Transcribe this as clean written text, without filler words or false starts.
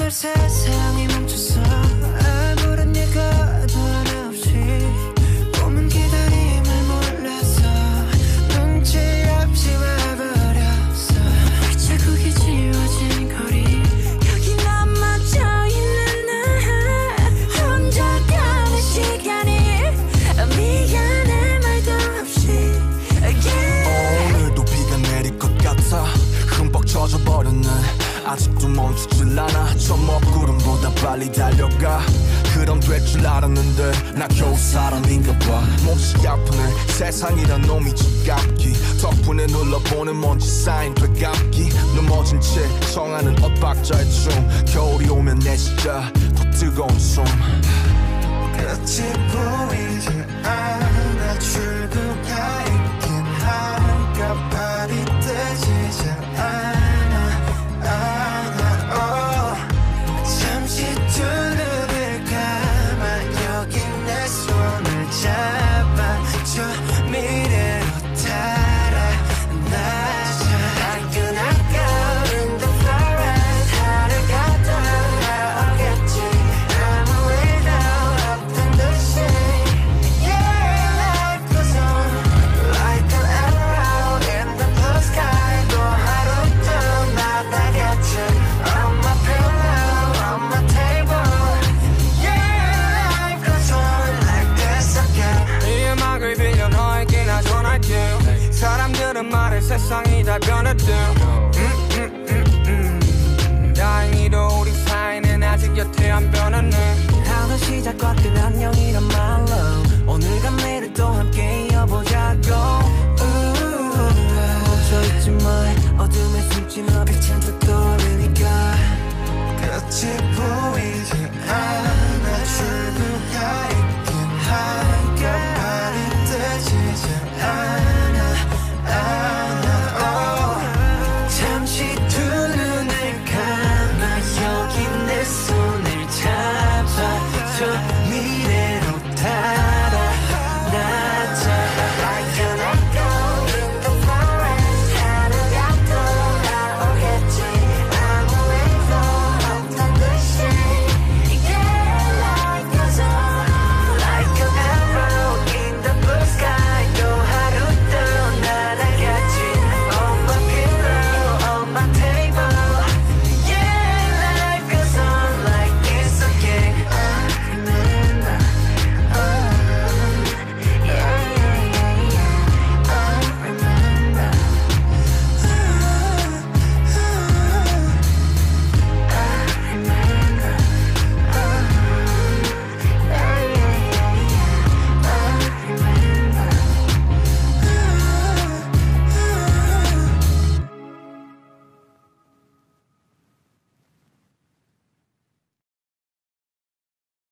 오늘 세상이 멈췄어. 아무런 예고도 하나 없이 꿈은 기다림을 몰라서 눈치 없이 와버렸어. 자국이 지워진 거리 여기 넘어져있는 나 혼자 가는 시간이 미안해 말도 없이 오늘도 비가 내릴 것 같아. 흠뻑 젖어버렸네. 아직도 멈추질 않아. 저 먹구름보다 빨리 달려가. 그럼 될 줄 알았는데 나 겨우 사람인가 봐. 몹시 아프네. 세상이란 놈이 지갑기. 덕분에 눌러보는 먼지 쌓인 되감기. 넘어진 채 청하는 엇박자의 춤. 겨울이 오면 내 진짜 더 뜨거운 숨. 끝이 보이지 않아. 출구가 있긴 한가 봐.